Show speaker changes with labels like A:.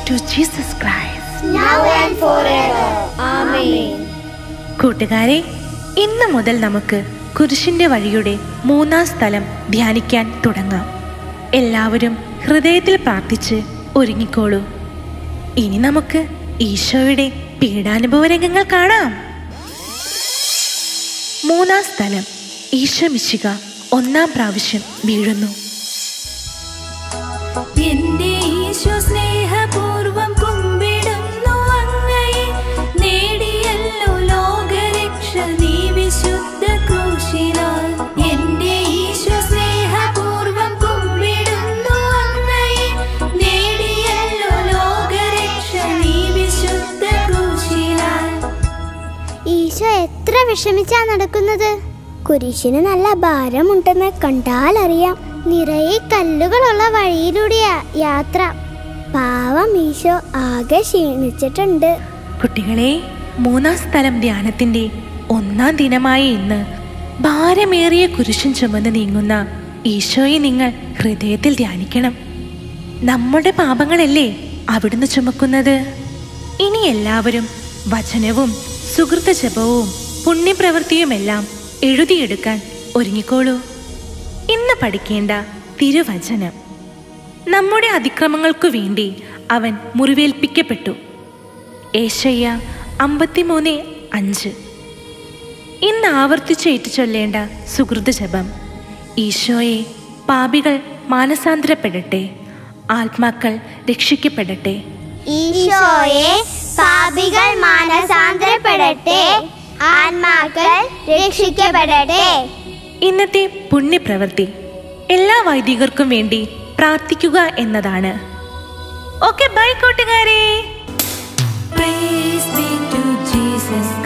A: to Jesus Christ.
B: Now and forever. Amen.
A: കൂട്ടുകാരെ, ഇന്ന് മുതൽ നമുക്ക് കുരിശിന്റെ വഴിയുടെ 3-ാം സ്ഥലം ധ്യാനിക്കാൻ തുടങ്ങാം. എല്ലാവരും ഹൃദയത്തിൽ പ്രാർത്ഥിച്ച് ഒരുങ്ങിക്കോളൂ. ഇനി നമുക്ക് ഈശോയുടെ പീഡാനുഭവ രംഗങ്ങൾ കാണാം. 3-ാം സ്ഥലം, ഈശോ മിശിഹ 1-ാം പ്രാവശ്യം വീഴുന്നു.
C: എന്റെ ഈശോ സ്നേഹപൂർവം കുമ്പിടുന്നു അങ്ങയെ, നേടിയല്ലോ ലോകരക്ഷ നീ വിശുദ്ധ ക്രൂശിനാൽ. എന്റെ ഈശോ സ്നേഹപൂർവം കുമ്പിടുന്നു അങ്ങയെ, നേടിയല്ലോ ലോകരക്ഷ നീ വിശുദ്ധ ക്രൂശിനാൽ.
B: ഈശോ എത്ര വിഷമിച്ചാ നടക്കുന്നത്. കുരിശിന് നല്ല ഭാരമുണ്ടെന്ന് കണ്ടാൽ അറിയാം. നിറയെ കല്ലുകളുള്ള വഴിയിലൂടെയാ യാത്ര. പാവം ഈശോ ആകെ ക്ഷീണിച്ചിട്ടുണ്ട്.
A: കുട്ടികളെ, 3-ാം സ്ഥലം ധ്യാനത്തിന്റെ 1-ാം ദിനമായ ഇന്ന് ഭാരമേറിയ കുരിശും ചുമന്ന് നീങ്ങുന്ന ഈശോയെ നിങ്ങൾ ഹൃദയത്തിൽ ധ്യാനിക്കണം. നമ്മുടെ പാപങ്ങളല്ലേ അവിടുന്ന് ചുമക്കുന്നത്. ഇനി എല്ലാവരും വചനവും സുഹൃത ജപവും പുണ്യപ്രവൃത്തിയുമെല്ലാം എഴുതിയെടുക്കാൻ ഒരുങ്ങിക്കോളൂ. ഇന്ന് പഠിക്കേണ്ട തിരുവചനം: നമ്മുടെ അതിക്രമങ്ങൾക്കു വേണ്ടി അവൻ മുറിവേൽപ്പിക്കപ്പെട്ടു. ഏശയ്യ 53:5. ഇന്ന് ആവർത്തിച്ച് ഏറ്റുചൊല്ലേണ്ട സുഹൃത ജപം: ഈശോയെ, പാപികൾ മാനസാന്തരപ്പെടട്ടെ, ആത്മാക്കൾ രക്ഷിക്കപ്പെടട്ടെ.
B: ഈശോയെ, പാപികൾ മാനസാന്തരപ്പെടട്ടെ, ആത്മാക്കൾ രക്ഷിക്കപ്പെടട്ടെ.
A: ഇന്നത്തെ പുണ്യപ്രവൃത്തി എല്ലാ വൈദികർക്കും വേണ്ടി പ്രാർത്ഥിക്കുക എന്നതാണ്. ഓക്കെ, ബൈ കൂട്ടുകാരെ.
C: Praise be to Jesus.